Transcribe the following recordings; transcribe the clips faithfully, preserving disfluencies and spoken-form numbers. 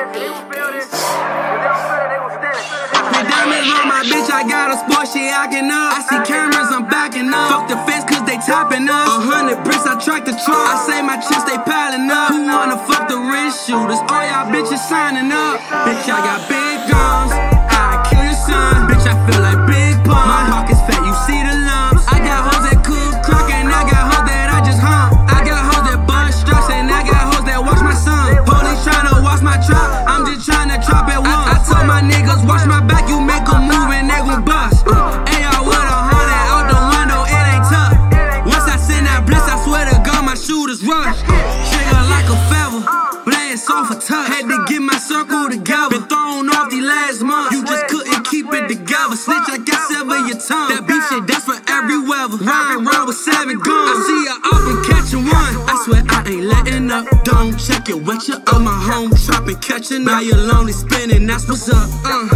Diamonds on my bitch, I got a sport, she acting up. I see cameras, I'm backing up. Fuck the fence, cause they topping up. A hundred bricks, I track the truck. I say my chicks, they piling up. Who wanna fuck the wrist shooters? All y'all bitches signing up. Bitch, I got big guns, I kill your son. Bitch, I feel like Big Pun. My pockets fat, you see the lumps. I got hoes that cook crack, and I got hoes that I just hump. I got hoes that bust straps, and I got hoes that watch my son. Police tryna watch my trap, I'm just tryna trap at once. I, I told my niggas, watch my back, you make a move and they gon' bust. Uh, A R with a hundred out the window, it ain't tough. Once I send that blitz, I swear to God, my shooters rush. Trigger like a feather, blast off a touch. Had to get my circle together. Been thrown off the last month, you just couldn't keep it together. Snitch, I got sever your tongue. That beef shit, that's for every weather. Riding around with seven guns. I see her up and catching one. I swear I ain't letting up. Don't check it, wet you up. My home trapping, catching up. Now you're lonely spinning, that's what's up. Uh.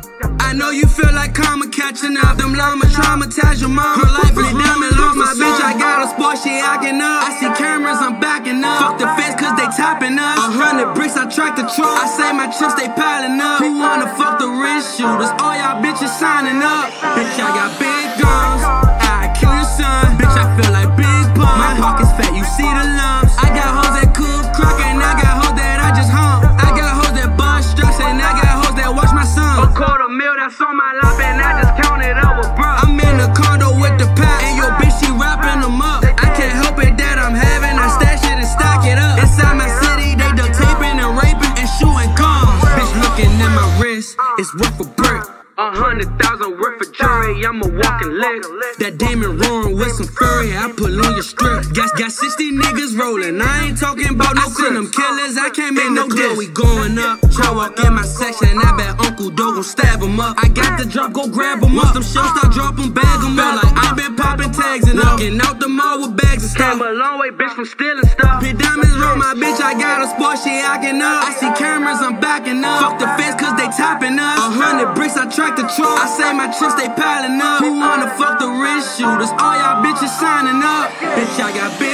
I know you feel like karma catching up. Them llamas traumatize your mom. Her life is diamond lost my bitch. I got a sport, she acting up. I see cameras, I'm backing up. Fuck the fence, cause they topping up. A hundred bricks, I track the truck. I say my chicks, they piling up. Who wanna fuck the wrist shooters? All y'all bitches signing up. Bitch, I got big guns, I kill your son. Bitch, I feel like Big Pun. My pockets fat, you see the lumps. I got hoes that cook crack, and I got hoes that I just hump. I got hoes that bust straps, and I got hoes that watch my son. A quarter mil, that's on my lap, and I just counted up with bro. I'm in the condo with the pack, and your bitch, she wrapping them up. I can't help it that I'm having, I stash it and stack it up. Inside my city, they duct taping and raping and shooting guns. Bitch looking at my wrist, it's worth a brick. A hundred thousand worth of jewelry, I'm a walking lick. That Damon roaring with some fury, I pull on your strip. Got, got sixty niggas rolling, I ain't talking about no crib. Them killers, I can't make no deal. We going up, try walk in my section, I bet Uncle Doe gon' stab him up. I got the drop, go grab him up. Them shells start dropping, bag him up. Like I been popping tags and walking out the mall with bags and stuff. Came a long way, bitch, from stealing stuff. Pit diamonds on my bitch, I got a sport, she acting up. I see cameras, I'm backing up. Fuck the fence, cause they topping up. A hundred bricks, I track the truck. I say my chicks, they piling up. Who wanna fuck the wrist shooters? All y'all bitches signing up. Bitch, I got